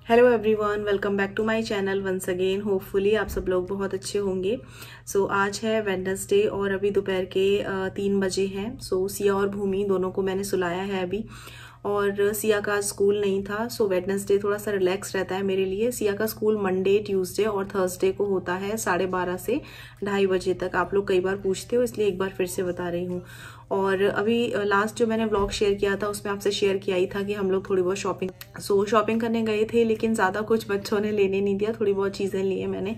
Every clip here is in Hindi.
Hello everyone, welcome back to my channel once again. Hopefully आप सब लोग बहुत अच्छे होंगे। आज है वेडनेसडे और अभी दोपहर के 3 बजे हैं। सिया और भूमि दोनों को मैंने सुलाया है अभी। और सिया का स्कूल नहीं था, वेडनेसडे थोड़ा सा रिलैक्स रहता है मेरे लिए। सिया का स्कूल मंडे, ट्यूसडे और थर्सडे को होता है 12:30 से 2:30 बजे तक। आप लोग कई बार पूछते हो, इसलिए एक बार फिर से बता रही हूँ। और अभी लास्ट जो मैंने व्लॉग शेयर किया था उसमें आपसे शेयर किया ही था कि हम लोग थोड़ी बहुत शॉपिंग करने गए थे, लेकिन ज़्यादा कुछ बच्चों ने लेने नहीं दिया। थोड़ी बहुत चीज़ें लिए मैंने।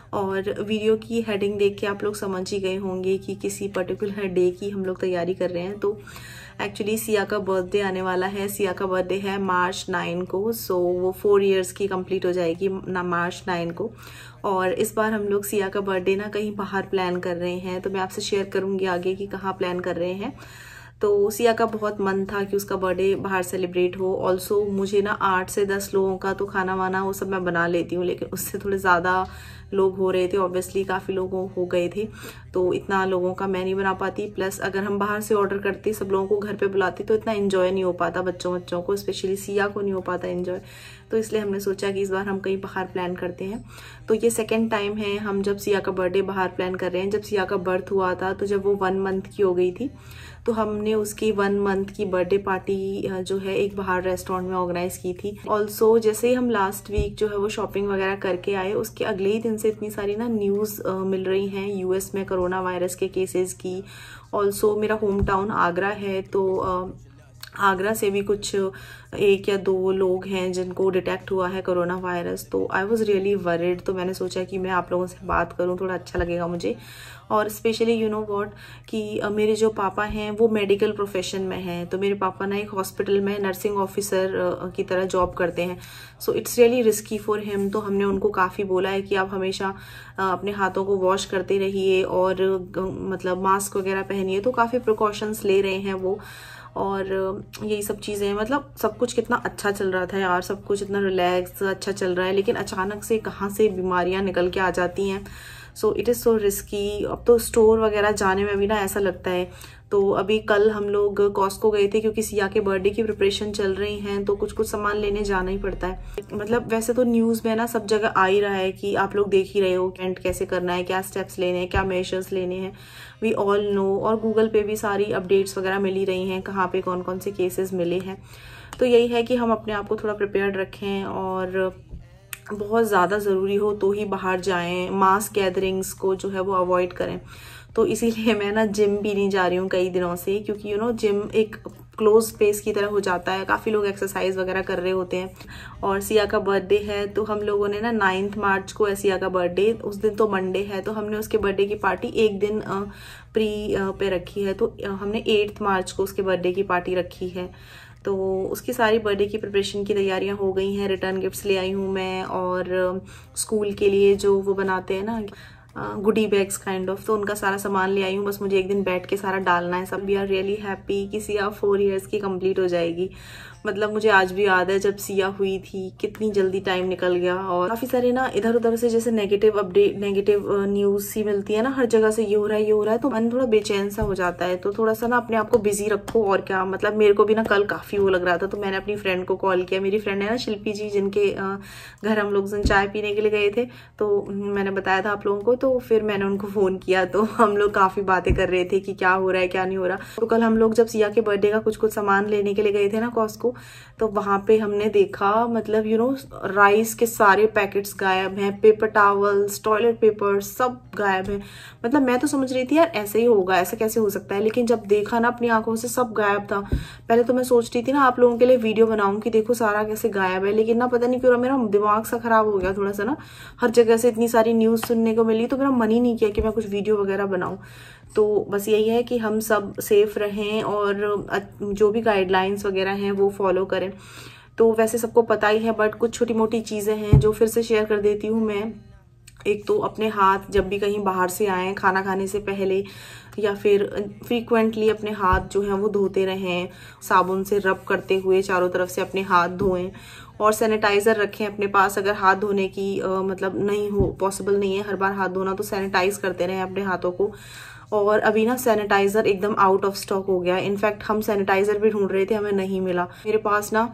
और वीडियो की हेडिंग देख के आप लोग समझ ही गए होंगे कि किसी पर्टिकुलर डे की हम लोग तैयारी कर रहे हैं। तो एक्चुअली सिया का बर्थडे आने वाला है। सिया का बर्थडे है मार्च 9 को। वो 4 इयर्स की कंप्लीट हो जाएगी ना मार्च 9 को। और इस बार हम लोग सिया का बर्थडे ना कहीं बाहर प्लान कर रहे हैं, तो मैं आपसे शेयर करूंगी आगे कि कहाँ प्लान कर रहे हैं। तो सिया का बहुत मन था कि उसका बर्थडे बाहर सेलिब्रेट हो। ऑल्सो मुझे ना 8 से 10 लोगों का तो खाना वाना वो सब मैं बना लेती हूँ, लेकिन उससे थोड़े ज़्यादा लोग हो रहे थे। ऑब्वियसली काफ़ी लोग हो गए थे, तो इतना लोगों का मैं नहीं बना पाती। प्लस अगर हम बाहर से ऑर्डर करते, सब लोगों को घर पे बुलाती, तो इतना एंजॉय नहीं हो पाता। बच्चों को स्पेशली सिया को नहीं हो पाता एंजॉय। तो इसलिए हमने सोचा कि इस बार हम कहीं बाहर प्लान करते हैं। तो ये सेकेंड टाइम है हम जब सिया का बर्थडे बाहर प्लान कर रहे हैं। जब सिया का बर्थ हुआ था, तो जब वो 1 मंथ की हो गई थी, तो हमने उसकी 1 मंथ की बर्थडे पार्टी जो है एक बाहर रेस्टोरेंट में ऑर्गेनाइज की थी। ऑल्सो जैसे ही हम लास्ट वीक जो है वो शॉपिंग वगैरह करके आए, उसके अगले ही दिन से इतनी सारी ना न्यूज़ मिल रही हैं यूएस में कोरोना वायरस के केसेस की। ऑल्सो मेरा होम टाउन आगरा है, तो आगरा से भी कुछ 1 या 2 लोग हैं जिनको डिटेक्ट हुआ है कोरोना वायरस। तो आई वॉज रियली वरिड। तो मैंने सोचा कि मैं आप लोगों से बात करूं, थोड़ा अच्छा लगेगा मुझे। और स्पेशली यू नो व्हाट कि मेरे जो पापा हैं वो मेडिकल प्रोफेशन में हैं। तो मेरे पापा ना एक हॉस्पिटल में नर्सिंग ऑफिसर की तरह जॉब करते हैं। So it's really risky for him. तो हमने उनको काफ़ी बोला है कि आप हमेशा अपने हाथों को वॉश करते रहिए और मतलब मास्क वगैरह पहनिए। तो काफ़ी प्रिकॉशंस ले रहे हैं वो। और यही सब चीज़ें, मतलब सब कुछ कितना अच्छा चल रहा था यार, सब कुछ इतना रिलैक्स अच्छा चल रहा है, लेकिन अचानक से कहाँ से बीमारियां निकल के आ जाती हैं। So it is so risky. अब तो स्टोर वगैरह जाने में भी ना ऐसा लगता है। तो अभी कल हम लोग कॉस्को गए थे, क्योंकि सिया के बर्थडे की प्रिपरेशन चल रही हैं, तो कुछ कुछ सामान लेने जाना ही पड़ता है। मतलब वैसे तो न्यूज़ में ना सब जगह आ ही रहा है कि आप लोग देख ही रहे हो कैंट कैसे करना है, क्या स्टेप्स लेने हैं, क्या मेजर्स लेने हैं। We all know. और गूगल पे भी सारी अपडेट्स वगैरह मिल ही रही हैं, कहाँ पे कौन कौन से केसेस मिले हैं। तो यही है कि हम अपने आप को थोड़ा प्रिपेयर्ड रखें, और बहुत ज़्यादा ज़रूरी हो तो ही बाहर जाएं। मास गैदरिंग्स को जो है वो अवॉइड करें। तो इसीलिए मैं ना जिम भी नहीं जा रही हूँ कई दिनों से, क्योंकि यू नो जिम एक क्लोज स्पेस की तरह हो जाता है। काफ़ी लोग एक्सरसाइज वगैरह कर रहे होते हैं। और सिया का बर्थडे है, तो हम लोगों ने ना 9 मार्च को है सिया का बर्थडे। उस दिन तो मंडे है, तो हमने उसके बर्थडे की पार्टी एक दिन प्री पे रखी है। तो हमने 8 मार्च को उसके बर्थडे की पार्टी रखी है। तो उसकी सारी बर्थडे की प्रिपरेशन की तैयारियां हो गई हैं। रिटर्न गिफ्ट्स ले आई हूँ मैं, और स्कूल के लिए जो वो बनाते हैं ना गुडी बैग्स काइंड ऑफ, तो उनका सारा सामान ले आई हूँ। बस मुझे एक दिन बैठ के सारा डालना है सब। वी आर रियली हैप्पी कि सिया 4 इयर्स की कंप्लीट हो जाएगी। मतलब मुझे आज भी याद है जब सिया हुई थी, कितनी जल्दी टाइम निकल गया। और काफ़ी सारे ना इधर उधर से जैसे नेगेटिव अपडेट, नेगेटिव न्यूज़ सी मिलती है ना, हर जगह से ये हो रहा है ये हो रहा है, तो मन थोड़ा बेचैन सा हो जाता है। तो थोड़ा सा ना अपने आप को बिजी रखो। और क्या, मतलब मेरे को भी ना कल काफ़ी वो लग रहा था, तो मैंने अपनी फ्रेंड को कॉल किया। मेरी फ्रेंड है ना शिल्पी जी, जिनके घर हम लोग चाय पीने के लिए गए थे, तो मैंने बताया था आप लोगों को। तो फिर मैंने उनको फ़ोन किया, तो हम लोग काफ़ी बातें कर रहे थे कि क्या हो रहा है क्या नहीं हो रहा। तो कल हम लोग जब सिया के बर्थडे का कुछ कुछ सामान लेने के लिए गए थे ना कॉस्को, तो वहां पे हमने देखा, मतलब यू नो राइस के सारे पैकेट्स गायब हैं, पेपर टॉवल्स, टॉयलेट पेपर सब गायब हैं। मतलब मैं तो समझ रही थी यार ऐसे ही होगा, ऐसा कैसे हो सकता है, लेकिन जब देखा ना अपनी आंखों से सब गायब था। पहले तो मैं सोच रही थी ना आप लोगों के लिए वीडियो बनाऊं कि देखो सारा कैसे गायब है, लेकिन ना पता नहीं क्यों मेरा दिमाग सा खराब हो गया थोड़ा सा ना। हर जगह से इतनी सारी न्यूज़ सुनने को मिली, तो मेरा मन ही नहीं किया कि मैं कुछ वीडियो वगैरह बनाऊं। तो बस यही है कि हम सब सेफ रहें और जो भी गाइडलाइंस वगैरह हैं वो फॉलो करें। तो वैसे सबको पता ही है, बट कुछ छोटी मोटी चीज़ें हैं जो फिर से शेयर कर देती हूँ मैं। एक तो अपने हाथ जब भी कहीं बाहर से आएँ, खाना खाने से पहले या फिर फ्रीक्वेंटली अपने हाथ जो हैं वो धोते रहें। साबुन से रब करते हुए चारों तरफ से अपने हाथ धोएं। और सैनिटाइज़र रखें अपने पास। अगर हाथ धोने की मतलब नहीं हो, पॉसिबल नहीं है हर बार हाथ धोना, तो सैनिटाइज करते रहें अपने हाथों को। और अभी ना सैनिटाइज़र एकदम आउट ऑफ स्टॉक हो गया। इनफैक्ट हम सैनिटाइज़र भी ढूंढ रहे थे, हमें नहीं मिला। मेरे पास ना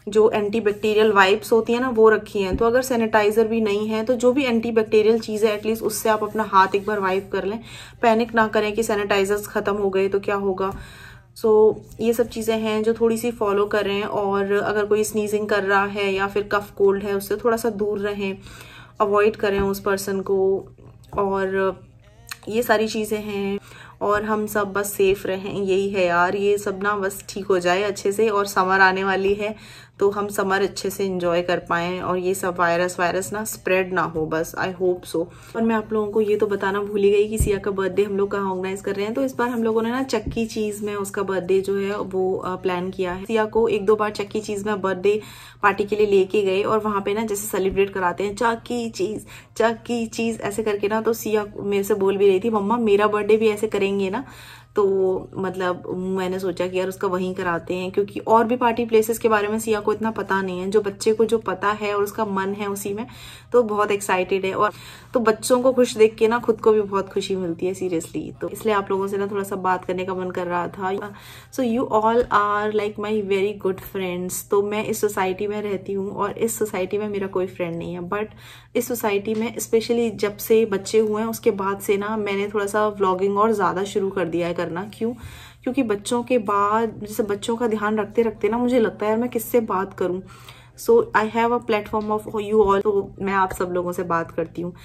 जो एंटीबैक्टीरियल वाइप्स होती है ना वो रखी हैं। तो अगर सैनिटाइजर भी नहीं है तो जो भी एंटीबैक्टीरियल चीज़ है एटलीस्ट उससे आप अपना हाथ एक बार वाइप कर लें। पैनिक ना करें कि सैनिटाइजर्स ख़त्म हो गए तो क्या होगा। ये सब चीज़ें हैं जो थोड़ी सी फॉलो करें। और अगर कोई स्नीजिंग कर रहा है या फिर कफ कोल्ड है उससे थोड़ा सा दूर रहें, अवॉइड करें उस पर्सन को। और ये सारी चीज़ें हैं और हम सब बस सेफ रहें, यही है यार। ये सब ना बस ठीक हो जाए अच्छे से। और समर आने वाली है तो हम समर अच्छे से एंजॉय कर पाएँ और ये सब वायरस ना स्प्रेड ना हो, बस आई होप सो। और मैं आप लोगों को ये तो बताना भूल ही गई कि सिया का बर्थडे हम लोग कहाँ ऑर्गेनाइज कर रहे हैं। तो इस बार हम लोगों ने ना चक्की चीज़ में उसका बर्थडे जो है वो प्लान किया है। सिया को 1-2 बार चक्की चीज़ में बर्थडे पार्टी के लिए लेके गए और वहाँ पे ना जैसे सेलिब्रेट कराते हैं चक्की चीज़ ऐसे करके ना। तो सिया मेरे से बोल भी रही थी मम्मा मेरा बर्थडे भी ऐसे करेंगे ना। तो मतलब मैंने सोचा कि यार उसका वहीं कराते हैं, क्योंकि और भी पार्टी प्लेसेस के बारे में सिया को इतना पता नहीं है। जो बच्चे को जो पता है और उसका मन है उसी में, तो बहुत एक्साइटेड है। और तो बच्चों को खुश देख के ना खुद को भी बहुत खुशी मिलती है सीरियसली। तो इसलिए आप लोगों से ना थोड़ा सा बात करने का मन कर रहा था। So you all are like my very good friends. तो मैं इस सोसाइटी में रहती हूँ और इस सोसाइटी में मेरा कोई फ्रेंड नहीं है, बट इस सोसाइटी में स्पेशली जब से बच्चे हुए हैं उसके बाद से ना मैंने थोड़ा सा व्लॉगिंग और ज़्यादा शुरू कर दिया है करना। क्यों? क्योंकि बच्चों के बाद जैसे बच्चों का ध्यान रखते रखते ना मुझे लगता है यार मैं किससे बात करूं। So I have a platform of you all. तो मैं आप सब लोगों से बात करती हूँ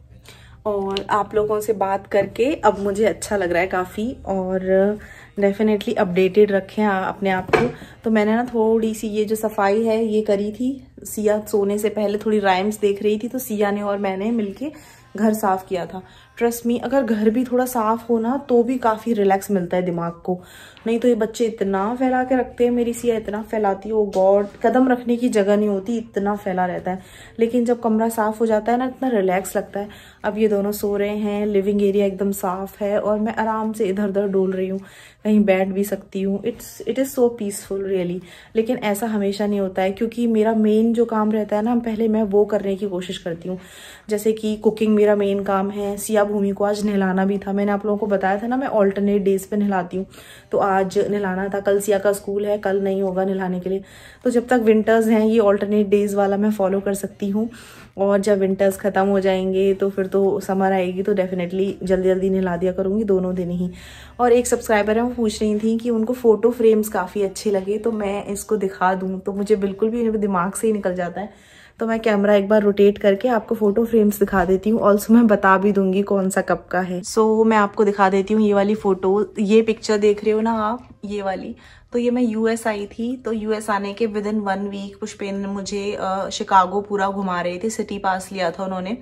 और आप लोगों से बात करके अब मुझे अच्छा लग रहा है काफ़ी। और डेफिनेटली अपडेटेड रखें अपने आप को। तो मैंने ना थोड़ी सी ये जो सफाई है ये करी थी। सिया सोने से पहले थोड़ी राइम्स देख रही थी तो सिया ने और मैंने मिलके घर साफ किया था। ट्रस्ट मी, अगर घर भी थोड़ा साफ हो ना तो भी काफ़ी रिलैक्स मिलता है दिमाग को। नहीं तो ये बच्चे इतना फैला के रखते हैं, मेरी सिया इतना फैलाती है, ओ गॉड, कदम रखने की जगह नहीं होती, इतना फैला रहता है। लेकिन जब कमरा साफ हो जाता है ना इतना रिलैक्स लगता है। अब ये दोनों सो रहे हैं, लिविंग एरिया एकदम साफ है और मैं आराम से इधर उधर डोल रही हूँ, कहीं बैठ भी सकती हूँ। It is so peaceful really. लेकिन ऐसा हमेशा नहीं होता है क्योंकि मेरा मेन जो काम रहता है ना पहले मैं वो करने की कोशिश करती हूँ। जैसे कि कुकिंग मेरा मेन काम है। सिया भूमि को आज नहलाना भी था, मैंने आप लोगों को बताया था ना मैं ऑल्टरनेट डेज पे नहलाती हूँ। तो आज नहलाना था, कल सिया का स्कूल है, कल नहीं होगा नहलाने के लिए। तो जब तक विंटर्स हैं ये ऑल्टरनेट डेज वाला मैं फॉलो कर सकती हूँ। और जब विंटर्स ख़त्म हो जाएंगे तो फिर तो समर आएगी तो डेफिनेटली जल्दी जल्दी नहला दिया करूँगी दोनों दिन ही। और एक सब्सक्राइबर है वो पूछ रही थी कि उनको फ़ोटो फ्रेम्स काफ़ी अच्छे लगे तो मैं इसको दिखा दूँ, तो मुझे बिल्कुल भी दिमाग से ही निकल जाता है। तो मैं कैमरा एक बार रोटेट करके आपको फोटो फ्रेम्स दिखा देती हूँ। ऑल्सो मैं बता भी दूंगी कौन सा कब का है। सो मैं आपको दिखा देती हूँ ये वाली फोटो। ये पिक्चर देख रहे हो ना आप, ये वाली, तो ये मैं यूएस आई थी। तो यूएस आने के विदिन 1 वीक पुष्पेंद्र ने मुझे शिकागो पूरा घुमा रहे थे, सिटी पास लिया था उन्होंने।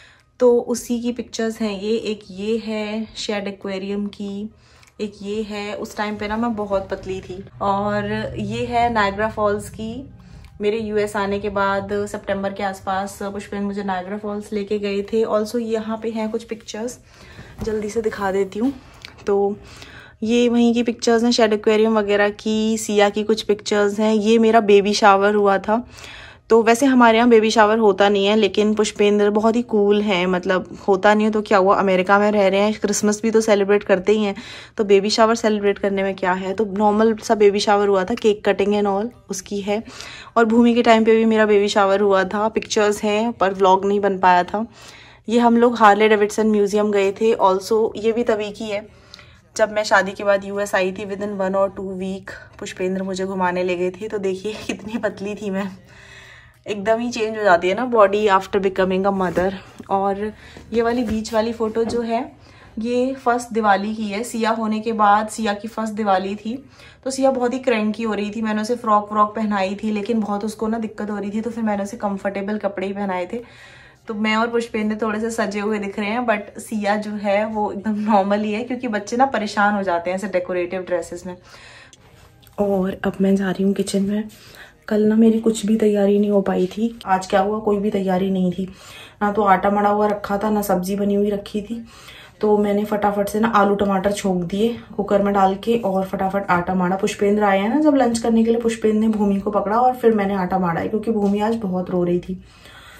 तो उसी की पिक्चर्स हैं ये। एक ये है शेड एक्वेरियम की, एक ये है, उस टाइम पे ना मैं बहुत पतली थी। और ये है नायग्रा फॉल्स की। मेरे यूएस आने के बाद सितंबर के आसपास पुष्पेंद्र मुझे नायग्रा फॉल्स लेके गए थे। ऑल्सो यहाँ पे हैं कुछ पिक्चर्स, जल्दी से दिखा देती हूँ। तो ये वहीं की पिक्चर्स हैं शेड एक्वेरियम वगैरह की। सिया की कुछ पिक्चर्स हैं। ये मेरा बेबी शावर हुआ था। तो वैसे हमारे यहाँ बेबी शावर होता नहीं है, लेकिन पुष्पेंद्र बहुत ही कूल है, मतलब होता नहीं है तो क्या हुआ, अमेरिका में रह रहे हैं, क्रिसमस भी तो सेलिब्रेट करते ही हैं, तो बेबी शावर सेलिब्रेट करने में क्या है। तो नॉर्मल सा बेबी शावर हुआ था, केक कटिंग एंड ऑल उसकी है। और भूमि के टाइम पे भी मेरा बेबी शावर हुआ था, पिक्चर्स हैं पर व्लॉग नहीं बन पाया था। ये हम लोग हार्ले डेविडसन म्यूजियम गए थे। ऑल्सो ये भी तभी की है जब मैं शादी के बाद यूएस आई थी। विदिन 1 और 2 वीक पुष्पेंद्र मुझे घुमाने ले गए थे। तो देखिए कितनी पतली थी मैं, एकदम ही चेंज हो जाती है ना body after becoming a mother. और ये वाली बीच वाली फ़ोटो जो है ये फर्स्ट दिवाली की है। सिया होने के बाद सिया की फर्स्ट दिवाली थी। तो सिया बहुत ही क्रैंकी हो रही थी, मैंने उसे फ्रॉक पहनाई थी, लेकिन बहुत उसको ना दिक्कत हो रही थी, तो फिर मैंने उसे कंफर्टेबल कपड़े ही पहनाए थे। तो मैं और पुष्पेंद्र थोड़े से सजे हुए दिख रहे हैं, बट सिया जो है वो एकदम नॉर्मल ही है, क्योंकि बच्चे ना परेशान हो जाते हैं ऐसे डेकोरेटिव ड्रेसेस में। और अब मैं जा रही हूँ किचन में। कल ना मेरी कुछ भी तैयारी नहीं हो पाई थी। आज क्या हुआ, कोई भी तैयारी नहीं थी, ना तो आटा मड़ा हुआ रखा था, ना सब्जी बनी हुई रखी थी। तो मैंने फटाफट से ना आलू टमाटर छोंक दिए कुकर में डाल के और फटाफट आटा माड़ा। पुष्पेंद्र आए हैं ना जब लंच करने के लिए, पुष्पेंद्र ने भूमि को पकड़ा और फिर मैंने आटा माड़ा है, क्योंकि भूमि आज बहुत रो रही थी।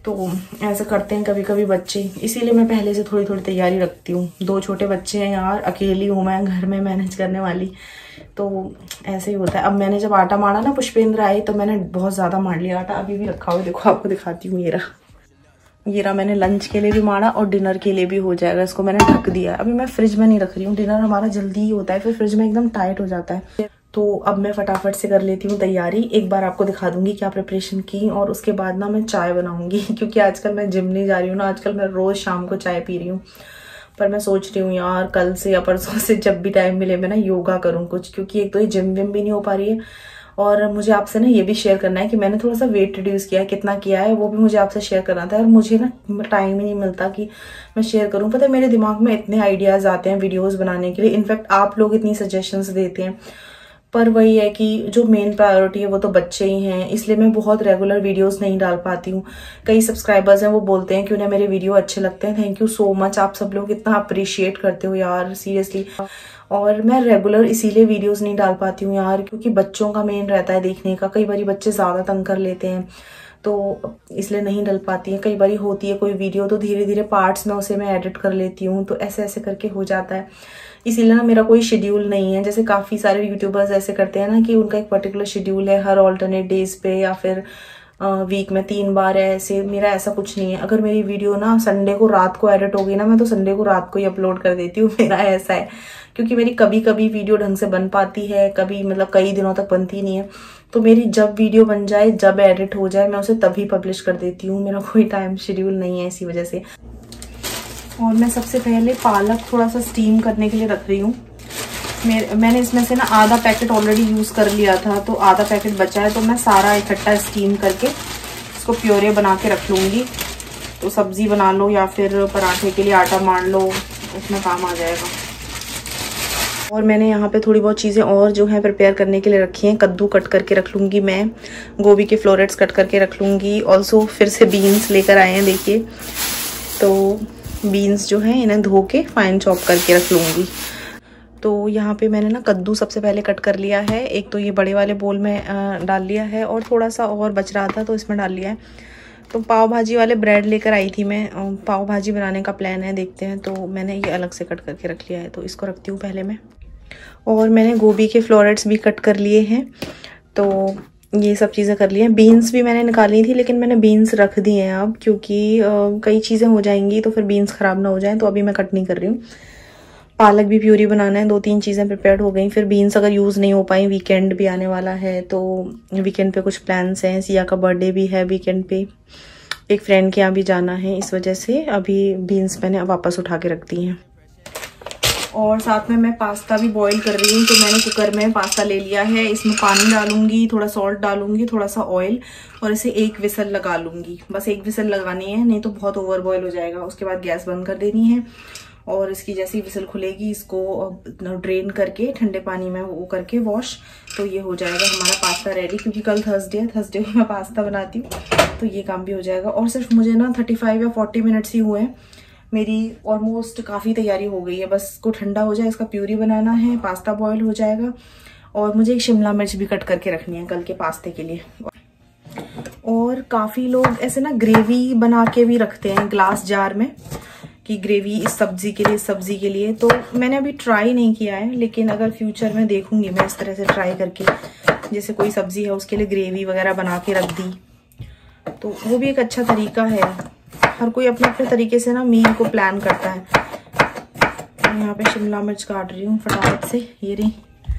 तो ऐसा करते हैं कभी कभी बच्चे, इसीलिए मैं पहले से थोड़ी थोड़ी तैयारी रखती हूँ। 2 छोटे बच्चे हैं यार, अकेली हूँ मैं घर में मैनेज करने वाली, तो ऐसे ही होता है। अब मैंने जब आटा मारा ना, पुष्पेंद्र आए तो मैंने बहुत ज़्यादा मार लिया आटा, अभी भी रखा हुआ, देखो आपको दिखाती हूँ। ये रहा मैंने लंच के लिए भी मारा और डिनर के लिए भी हो जाएगा। इसको मैंने ढक दिया, अभी मैं फ्रिज में नहीं रख रही हूँ, डिनर हमारा जल्दी ही होता है, फिर फ्रिज में एकदम टाइट हो जाता है। तो अब मैं फटाफट से कर लेती हूँ तैयारी, एक बार आपको दिखा दूंगी क्या प्रिपरेशन की, और उसके बाद ना मैं चाय बनाऊंगी क्योंकि आजकल मैं जिम नहीं जा रही हूँ ना, आजकल मैं रोज शाम को चाय पी रही हूँ। पर मैं सोच रही हूँ यार कल से या परसों से जब भी टाइम मिले मैं ना योगा करूँ कुछ, क्योंकि एक तो ये जिम विम भी नहीं हो पा रही है, और मुझे आपसे ना ये भी शेयर करना है कि मैंने थोड़ा सा वेट रिड्यूस किया है, कितना किया है वो भी मुझे आपसे शेयर करना था, और मुझे ना टाइम ही नहीं मिलता कि मैं शेयर करूं। पता है मेरे दिमाग में इतने आइडियाज आते हैं वीडियोस बनाने के लिए, इनफैक्ट आप लोग इतनी सजेशंस देते हैं, पर वही है कि जो मेन प्रायोरिटी है वो तो बच्चे ही हैं, इसलिए मैं बहुत रेगुलर वीडियोस नहीं डाल पाती हूँ। कई सब्सक्राइबर्स हैं वो बोलते हैं कि उन्हें मेरे वीडियो अच्छे लगते हैं, थैंक यू सो मच, आप सब लोग इतना अप्रिशिएट करते हो यार, सीरियसली। और मैं रेगुलर इसीलिए वीडियोस नहीं डाल पाती हूँ यार, क्योंकि बच्चों का मेन रहता है देखने का, कई बार बच्चे ज्यादा तंग कर लेते हैं, तो इसलिए नहीं डल पाती है। कई बार होती है कोई वीडियो तो धीरे धीरे पार्ट्स में उसे मैं एडिट कर लेती हूँ, तो ऐसे ऐसे करके हो जाता है। इसीलिए ना मेरा कोई शेड्यूल नहीं है, जैसे काफी सारे यूट्यूबर्स ऐसे करते हैं ना कि उनका एक पर्टिकुलर शेड्यूल है हर ऑल्टरनेट डेज पे, या फिर वीक में 3 बार है ऐसे। मेरा ऐसा कुछ नहीं है, अगर मेरी वीडियो ना संडे को रात को एडिट हो गई ना, मैं तो संडे को रात को ही अपलोड कर देती हूँ, मेरा ऐसा है। क्योंकि मेरी कभी कभी वीडियो ढंग से बन पाती है, कभी मतलब कई दिनों तक बनती नहीं है, तो मेरी जब वीडियो बन जाए, जब एडिट हो जाए, मैं उसे तभी पब्लिश कर देती हूँ, मेरा कोई टाइम शेड्यूल नहीं है इसी वजह से। और मैं सबसे पहले पालक थोड़ा सा स्टीम करने के लिए रख रही हूँ। मैंने इसमें से ना आधा पैकेट ऑलरेडी यूज कर लिया था, तो आधा पैकेट बचा है, तो मैं सारा इकट्ठा स्टीम करके इसको प्योरे बना के रख लूंगी। तो सब्जी बना लो या फिर पराठे के लिए आटा मार लो, उसमें काम आ जाएगा। और मैंने यहाँ पे थोड़ी बहुत चीज़ें और जो है प्रिपेयर करने के लिए रखी हैं। कद्दू कट करके रख लूँगी मैं, गोभी के फ्लोरेट्स कट करके रख लूँगी, ऑल्सो फिर से बीन्स लेकर आए हैं देखिए, तो बीन्स जो है इन्हें धो के फाइन चॉप करके रख लूँगी। तो यहाँ पे मैंने ना कद्दू सबसे पहले कट कर लिया है, एक तो ये बड़े वाले बोल में डाल लिया है, और थोड़ा सा और बच रहा था तो इसमें डाल लिया है। तो पाव भाजी वाले ब्रेड लेकर आई थी मैं, पाव भाजी बनाने का प्लान है, देखते हैं, तो मैंने ये अलग से कट करके रख लिया है, तो इसको रखती हूँ पहले मैं। और मैंने गोभी के फ्लोरेट्स भी कट कर लिए हैं, तो ये सब चीज़ें कर ली हैं। बीन्स भी मैंने निकाली थी, लेकिन मैंने बीन्स रख दी हैं अब, क्योंकि कई चीज़ें हो जाएंगी तो फिर बीन्स ख़राब ना हो जाएं, तो अभी मैं कट नहीं कर रही हूँ। पालक भी प्यूरी बनाना है, 2-3 चीज़ें प्रिपेयर्ड हो गई। फिर बीन्स अगर यूज़ नहीं हो पाई, वीकेंड भी आने वाला है, तो वीकेंड पे कुछ प्लान्स हैं, सिया का बर्थडे भी है वीकेंड पे, एक फ्रेंड के यहाँ भी जाना है, इस वजह से अभी बीन्स मैंने वापस उठा के रख दी हैं। और साथ में मैं पास्ता भी बॉईल कर रही हूँ, तो मैंने कुकर में पास्ता ले लिया है, इसमें पानी डालूंगी, थोड़ा सॉल्ट डालूंगी, थोड़ा सा ऑयल, और इसे 1 विसल लगा लूंगी। बस 1 विसल लगानी है, नहीं तो बहुत ओवर बॉयल हो जाएगा। उसके बाद गैस बंद कर देनी है, और इसकी जैसी विसल खुलेगी इसको ड्रेन करके ठंडे पानी में वो करके वॉश, तो ये हो जाएगा हमारा पास्ता रेडी। क्योंकि कल थर्सडे है, थर्सडे को मैं पास्ता बनाती हूँ, तो ये काम भी हो जाएगा। और सिर्फ मुझे ना 35 या 40 मिनट्स ही हुए हैं, मेरी ऑलमोस्ट काफ़ी तैयारी हो गई है। बस इसको ठंडा हो जाए, इसका प्यूरी बनाना है, पास्ता बॉयल हो जाएगा, और मुझे एक शिमला मिर्च भी कट करके रखनी है कल के पास्ते के लिए। और काफ़ी लोग ऐसे ना ग्रेवी बना के भी रखते हैं ग्लास जार में, कि ग्रेवी इस सब्जी के लिए, इस सब्जी के लिए, तो मैंने अभी ट्राई नहीं किया है, लेकिन अगर फ्यूचर में देखूंगी मैं इस तरह से ट्राई करके, जैसे कोई सब्जी है उसके लिए ग्रेवी वगैरह बना के रख दी, तो वो भी एक अच्छा तरीका है। हर कोई अपने अपने तरीके से ना मील को प्लान करता है। मैं यहाँ पे शिमला मिर्च काट रही हूँ फटाफट से, ये रही,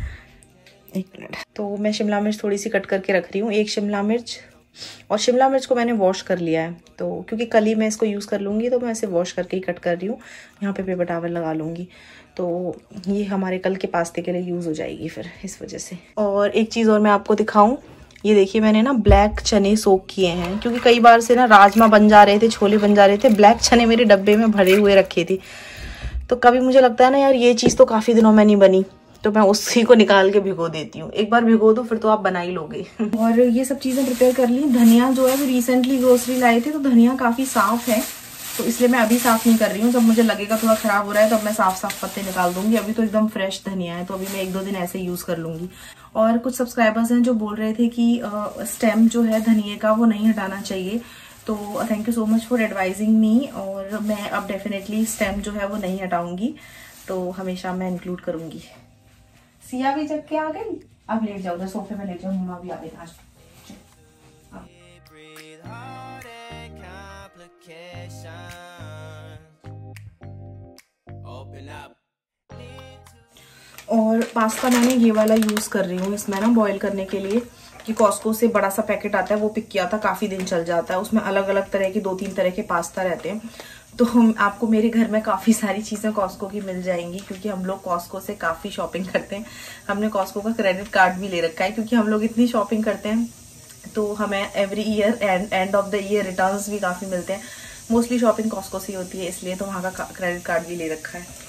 1 मिनट। तो मैं शिमला मिर्च थोड़ी सी कट करके रख रही हूँ, 1 शिमला मिर्च, और शिमला मिर्च को मैंने वॉश कर लिया है, तो क्योंकि कल ही मैं इसको यूज़ कर लूँगी, तो मैं इसे वॉश करके ही कट कर रही हूँ। यहाँ पे पेपर टॉवल लगा लूँगी, तो ये हमारे कल के पास्ते के लिए यूज़ हो जाएगी फिर, इस वजह से। और एक चीज़ और मैं आपको दिखाऊँ, ये देखिए मैंने ना ब्लैक चने सोक किए हैं, क्योंकि कई बार से ना राजमा बन जा रहे थे, छोले बन जा रहे थे, ब्लैक चने मेरे डब्बे में भरे हुए रखे थे, तो कभी मुझे लगता है ना यार ये चीज़ तो काफ़ी दिनों में नहीं बनी, तो मैं उसी को निकाल के भिगो देती हूँ। एक बार भिगो दो फिर तो आप बना ही लोगे। और ये सब चीज़ें प्रिपेयर कर ली। धनिया जो है वो रिसेंटली ग्रोसरी लाए थे, तो धनिया काफ़ी साफ़ है, तो इसलिए मैं अभी साफ़ नहीं कर रही हूँ। जब मुझे लगेगा थोड़ा ख़राब हो रहा है, तो अब मैं साफ़ पत्ते निकाल दूंगी। अभी तो एकदम फ्रेश धनिया है, तो अभी मैं 1-2 दिन ऐसे यूज़ कर लूँगी। और कुछ सब्सक्राइबर्स हैं जो बोल रहे थे कि स्टेम जो है धनिए का वो नहीं हटाना चाहिए, तो thank you so much for advising me, और मैं अब डेफिनेटली स्टेम जो है वो नहीं हटाऊंगी, तो हमेशा मैं इंक्लूड करूंगी। सिया भी जग के आ गई, अब लेट जाओ उधर सोफे में, लेट जाओ, मम्मा भी आ गई आज। और पास्ता मैंने ये वाला यूज कर रही हूँ इसमें ना बॉईल करने के लिए, कि कॉस्को से बड़ा सा पैकेट आता है, वो पिक किया था, काफी दिन चल जाता है। उसमें अलग अलग तरह के 2-3 तरह के पास्ता रहते हैं। तो हम आपको मेरे घर में काफी सारी चीजें कॉस्को की मिल जाएंगी, क्योंकि हम लोग कॉस्को से काफी शॉपिंग करते हैं। हमने कॉस्को का क्रेडिट कार्ड भी ले रखा है, क्योंकि हम लोग इतनी शॉपिंग करते हैं, तो हमें every year end of the year returns भी काफी मिलते हैं। मोस्टली शॉपिंग कॉस्को से होती है, इसलिए तो वहाँ का क्रेडिट कार्ड भी ले रखा है।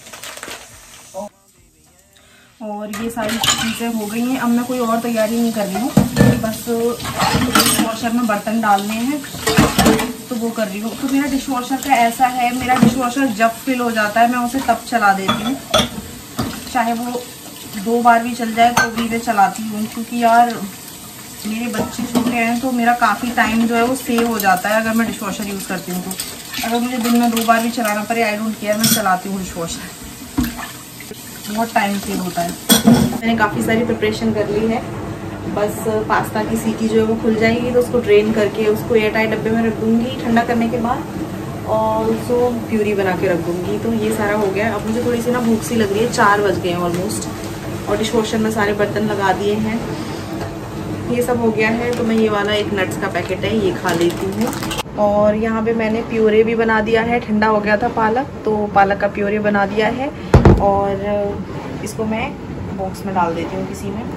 और ये सारी चीज़ें हो गई हैं। अब मैं कोई और तैयारी नहीं कर रही हूँ, बस डिश वॉशर में बर्तन डालने हैं, तो वो कर रही हूँ। तो मेरा डिश वॉशर का ऐसा है, मेरा डिश वॉशर जब फिल हो जाता है मैं उसे तब चला देती हूँ, चाहे वो 2 बार भी चल जाए तो भी मैं चलाती हूँ, क्योंकि यार मेरे बच्चे छोटे हैं, तो मेरा काफ़ी टाइम जो है वो सेव हो जाता है अगर मैं डिश वॉशर यूज़ करती हूँ। तो अगर मुझे दिन में 2 बार भी चलाना पड़े, आई डोंट केयर, मैं चलाती हूँ डिश वॉशर, बहुत टाइम सेव होता है। मैंने काफ़ी सारी प्रिपरेशन कर ली है, बस पास्ता की सीटी जो है वो खुल जाएगी तो उसको ड्रेन करके उसको एयर टाइट डब्बे में रख दूँगी ठंडा करने के बाद, और उसको प्यूरी बना के रख दूँगी। तो ये सारा हो गया। अब मुझे थोड़ी सी ना भूख सी लग रही है, 4 बज गए हैं ऑलमोस्ट, और डिश वॉशर में सारे बर्तन लगा दिए हैं, ये सब हो गया है। तो मैं ये वाला एक नट्स का पैकेट है ये खा लेती हूँ। और यहाँ पे मैंने प्यूरे भी बना दिया है, ठंडा हो गया था पालक, तो पालक का प्यूरे बना दिया है, और इसको मैं बॉक्स में डाल देती हूँ किसी में।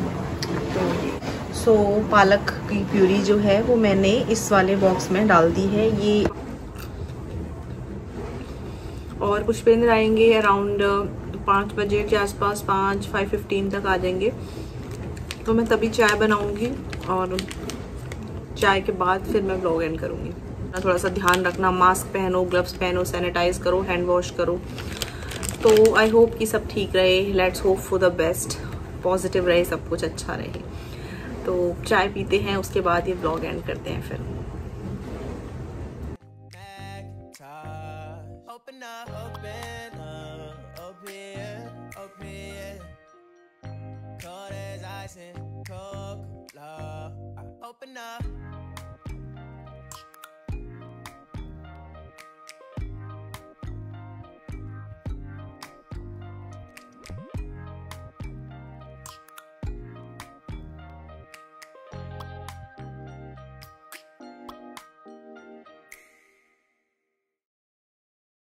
तो पालक की प्यूरी जो है वो मैंने इस वाले बॉक्स में डाल दी है ये। और कुछ पेन आएंगे अराउंड 5 बजे के आसपास, 5:15 तक आ जाएंगे, तो मैं तभी चाय बनाऊंगी, और चाय के बाद फिर मैं व्लॉग एंड करूंगी। थोड़ा सा ध्यान रखना, मास्क पहनो, ग्लव्स पहनो, सैनिटाइज करो, हैंड वॉश करो। तो आई होप कि सब ठीक रहे, let's hope for the best, positive रहे, सब कुछ अच्छा रहे। तो चाय पीते हैं, उसके बाद ये व्लॉग एंड करते हैं फिर। Open up.